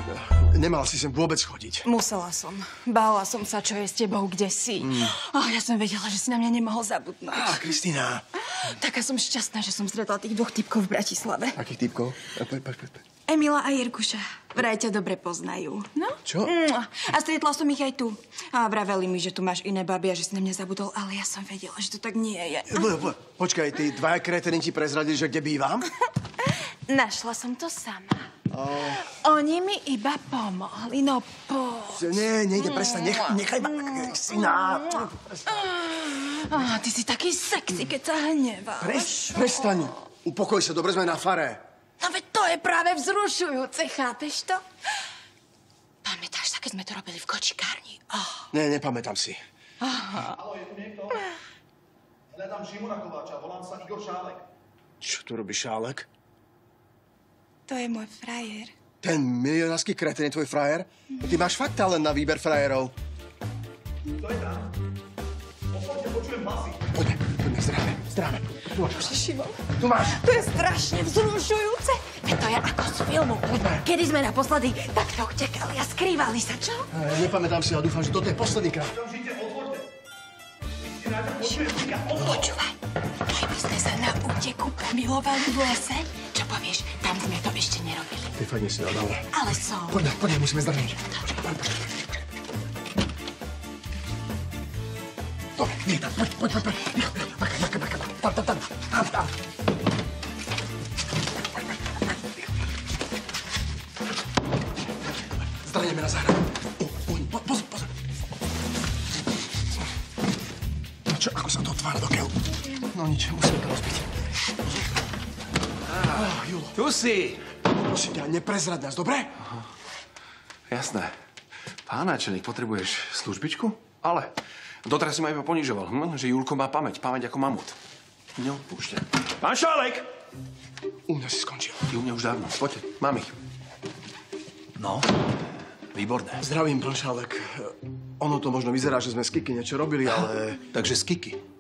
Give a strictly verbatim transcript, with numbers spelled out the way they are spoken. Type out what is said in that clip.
Nemala si sem vôbec chodiť. Musela som. Bála som sa, čo je s tebou, kde si. Mm. Oh, ja som vedela, že si na mňa nemohol zabudnúť. Á, Kristína. Taká som šťastná, že som stretla tých dvoch typkov v Bratislave. Akých typkov? Poď, poď, poď. Emila a Jirkuša. Vraj ťa dobre poznajú. No? Čo? A stretla som ich aj tu. A vraveli mi, že tu máš iné baby a že si na mňa zabudol, ale ja som vedela, že to tak nie je. Po, po, počkaj, tí dvaja kretení ti prezradili, že kde bývam? Našla som to sama. Oh. Oni mi iba pomohli, no poď. Nie, nejde, prestaň, nech, nechaj ma, syna. Ah, ty si taký sexy, keď sa hneváš. Pres, prestaň, upokoj sa, dobre sme na fare. No veď to je práve vzrušujúce, chápeš to? Pamätáš sa, keď sme to robili v kočikárni? Oh. Nie, nepamätám si. Aha. Haló, je tu niekto? Hľadám Šimona Kováča, volám sa Igor Šálek. Čo tu robí Šálek? To je môj frajer. Ten milionársky kreten je tvoj frajer? Ty máš fakt talent na výber frajerov. To je tam. Poďte, počujem hlasy. Poďme, poďme, zdráme, zdráme. Tu máš. Šimon, Tu máš. to je strašne vzrušujúce. Veď to je ako z filmu. Kedy sme naposledy takto utekali a skrývali sa, čo? E, nepamätám si, ale dúfam, že toto je posledný krát. Okamžite, otvorte. Kristina, počujem, říká, otvor. Počúvaj, keby sme sa na úteku pomilovali v lese, čo povieš, tam sme to ešte nerobili. Ty fakt nie si nadal. Ale som. Poďme, poďme, musíme zdrhnúť. Dobre, nie, tam, poď, poď, poď, poď. Makaj, makaj, makaj, tam, tam, tam, tam, tam. Zdrhneme na záhradu. Poď, poď, pozor, pozor. No čo, ako sa to otvára do keľu? No nič, musíme to rozbiť. Oh, Julo. Tu si! Prosím ťa, neprezrad nás, dobre? Aha. Jasné. Pán náčelník, potrebuješ službičku? Ale doteraz si ma iba ponižoval, hm? Že Julko má pamäť, pamäť ako mamut. Neodpúšťa. Pán Šálek! U mňa si skončil. Ty u mňa už dávno. Poďte, mám ich. No, výborné. Zdravím, pán Šálek. Ono to možno vyzerá, že sme s Kiki niečo robili, ale... Takže z Kiki.